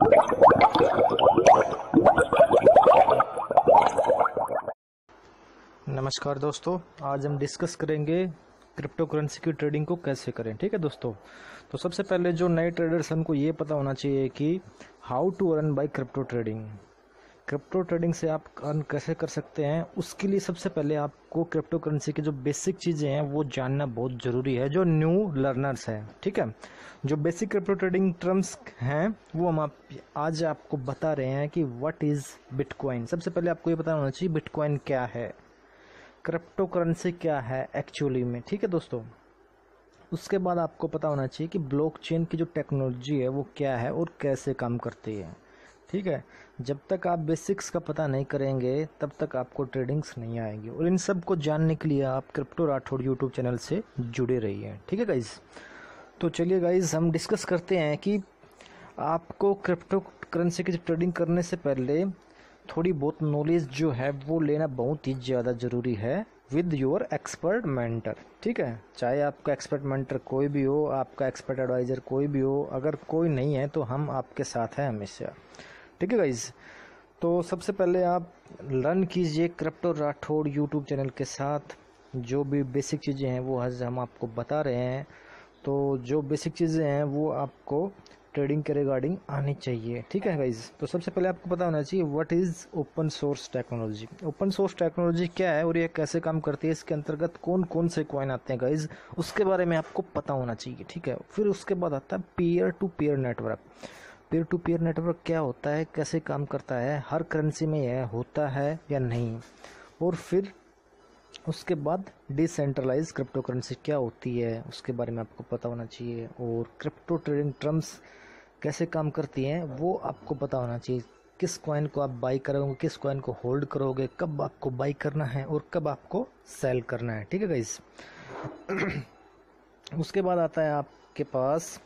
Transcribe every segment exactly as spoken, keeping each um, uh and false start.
नमस्कार दोस्तों, आज हम डिस्कस करेंगे क्रिप्टो करेंसी की ट्रेडिंग को कैसे करें। ठीक है दोस्तों, तो सबसे पहले जो नए ट्रेडर्स हैं उनको ये पता होना चाहिए कि how to earn by crypto trading. Crypto trading से आप अर्न कैसे कर सकते हैं, उसके लिए सबसे पहले आपको क्रिप्टो करेंसी की जो बेसिक चीज़ें हैं वो जानना बहुत ज़रूरी है, जो न्यू लर्नर्स हैं। ठीक है, जो बेसिक क्रिप्टो ट्रेडिंग टर्म्स हैं वो हम आप आज आपको बता रहे हैं कि व्हाट इज़ बिटकॉइन। सबसे पहले आपको ये पता होना चाहिए बिटकॉइन क्या है, क्रिप्टो करेंसी क्या है एक्चुअली में। ठीक है दोस्तों, उसके बाद आपको पता होना चाहिए कि ब्लॉकचेन की जो टेक्नोलॉजी है वो क्या है और कैसे काम करती है। ठीक है, जब तक आप बेसिक्स का पता नहीं करेंगे तब तक आपको ट्रेडिंग्स नहीं आएंगी, और इन सब को जानने के लिए आप क्रिप्टो राठौड़ यूट्यूब चैनल से जुड़े रहिए। ठीक है गाइज, तो चलिए गाइज हम डिस्कस करते हैं कि आपको क्रिप्टो करेंसी की ट्रेडिंग करने से पहले थोड़ी बहुत नॉलेज जो है वो लेना बहुत ही ज़्यादा ज़रूरी है विद योर एक्सपर्ट मेंटर। ठीक है, चाहे आपका एक्सपर्ट मेंटर कोई भी हो, आपका एक्सपर्ट एडवाइज़र कोई भी हो, अगर कोई नहीं है तो हम आपके साथ हैं हमेशा। ठीक है गाइज, तो सबसे पहले आप लर्न कीजिए क्रिप्टो राठौड़ यूट्यूब चैनल के साथ। जो भी बेसिक चीज़ें हैं वो आज हम आपको बता रहे हैं, तो जो बेसिक चीज़ें हैं वो आपको ट्रेडिंग के रिगार्डिंग आनी चाहिए। ठीक है गाइज, तो सबसे पहले आपको पता होना चाहिए what is open source technology. Open source technology क्या है और ये कैसे काम करती है, इसके अंतर्गत कौन कौन से कॉइन आते हैं गाइज, उसके बारे में आपको पता होना चाहिए। ठीक है, फिर उसके बाद आता है peer to peer network. Peer to peer network क्या होता है, कैसे काम करता है, हर करेंसी में यह होता है या नहीं, और फिर उसके बाद डिसेंट्रलाइज क्रिप्टो करेंसी क्या होती है उसके बारे में आपको पता होना चाहिए, और क्रिप्टो ट्रेडिंग टर्म्स कैसे काम करती हैं वो आपको पता होना चाहिए। किस कॉइन को आप बाई करोगे, किस कॉइन को होल्ड करोगे, कब आपको बाई करना है और कब आपको सेल करना है। ठीक है गाइस, उसके बाद आता है आपके पास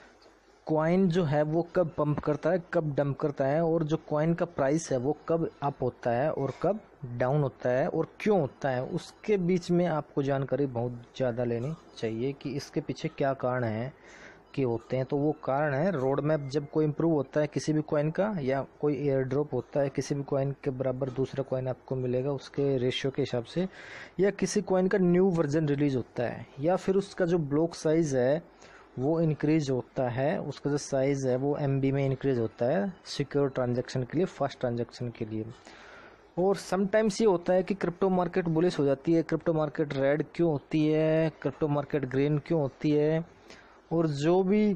कॉइन जो है वो कब पंप करता है, कब डंप करता है, और जो कॉइन का प्राइस है वो कब अप होता है और कब डाउन होता है और क्यों होता है, उसके बीच में आपको जानकारी बहुत ज़्यादा लेनी चाहिए कि इसके पीछे क्या कारण है कि होते हैं। तो वो कारण है रोड मैप, जब कोई इम्प्रूव होता है किसी भी कॉइन का, या कोई एयर ड्रॉप होता है किसी भी कॉइन के बराबर दूसरा कॉइन आपको मिलेगा उसके रेशियो के हिसाब से, या किसी कॉइन का न्यू वर्जन रिलीज होता है, या फिर उसका जो ब्लॉक साइज़ है वो इंक्रीज होता है, उसका जो साइज़ है वो एम बी में इंक्रीज होता है सिक्योर ट्रांजेक्शन के लिए, फास्ट ट्रांजेक्शन के लिए। और समटाइम्स ये होता है कि क्रिप्टो मार्केट बुलिश हो जाती है, क्रिप्टो मार्केट रेड क्यों होती है, क्रिप्टो मार्केट ग्रीन क्यों होती है, और जो भी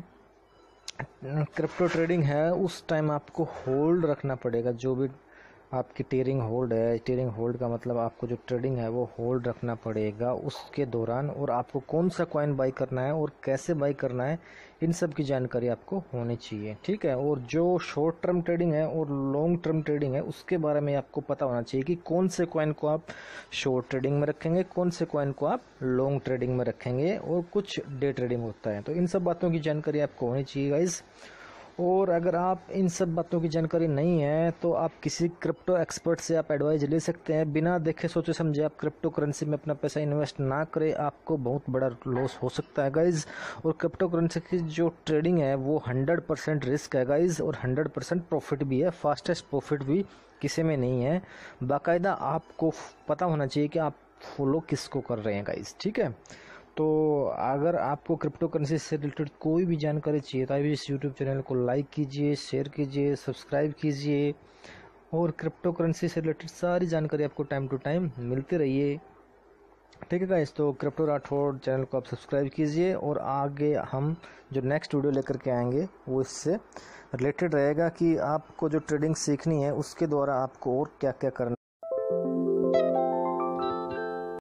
क्रिप्टो ट्रेडिंग है उस टाइम आपको होल्ड रखना पड़ेगा। जो भी आपकी टीयरिंग होल्ड है, टीयरिंग होल्ड का मतलब आपको जो ट्रेडिंग है वो होल्ड रखना पड़ेगा उसके दौरान, और आपको कौन सा कॉइन बाई करना है और कैसे बाई करना है इन सब की जानकारी आपको होनी चाहिए। ठीक है, और जो शॉर्ट टर्म ट्रेडिंग है और लॉन्ग टर्म ट्रेडिंग है उसके बारे में आपको पता होना चाहिए कि कौन से कॉइन को आप शॉर्ट ट्रेडिंग में रखेंगे, कौन से कॉइन को आप लॉन्ग ट्रेडिंग में रखेंगे, और कुछ डे ट्रेडिंग होता है। तो इन सब बातों की जानकारी आपको होनी चाहिए गाइज। और अगर आप इन सब बातों की जानकारी नहीं है तो आप किसी क्रिप्टो एक्सपर्ट से आप एडवाइस ले सकते हैं। बिना देखे सोचे समझे आप क्रिप्टो करेंसी में अपना पैसा इन्वेस्ट ना करें, आपको बहुत बड़ा लॉस हो सकता है गाइज। और क्रिप्टो करेंसी की जो ट्रेडिंग है वो हंड्रेड परसेंट रिस्क है गाइज, और हंड्रेड परसेंट प्रॉफिट भी है, फास्टेस्ट प्रॉफिट भी किसी में नहीं है। बाकायदा आपको पता होना चाहिए कि आप फॉलो किसको कर रहे हैं गाइज। ठीक है, तो अगर आपको क्रिप्टो करेंसी से रिलेटेड कोई भी जानकारी चाहिए तो अभी इस यूट्यूब चैनल को लाइक कीजिए, शेयर कीजिए, सब्सक्राइब कीजिए, और क्रिप्टो करेंसी से रिलेटेड सारी जानकारी आपको टाइम टू टाइम मिलती रहिए। ठीक है गाइस, तो क्रिप्टो राठौड़ चैनल को आप सब्सक्राइब कीजिए, और आगे हम जो नेक्स्ट वीडियो लेकर के आएंगे वो इससे रिलेटेड रहेगा कि आपको जो ट्रेडिंग सीखनी है उसके द्वारा आपको और क्या क्या करना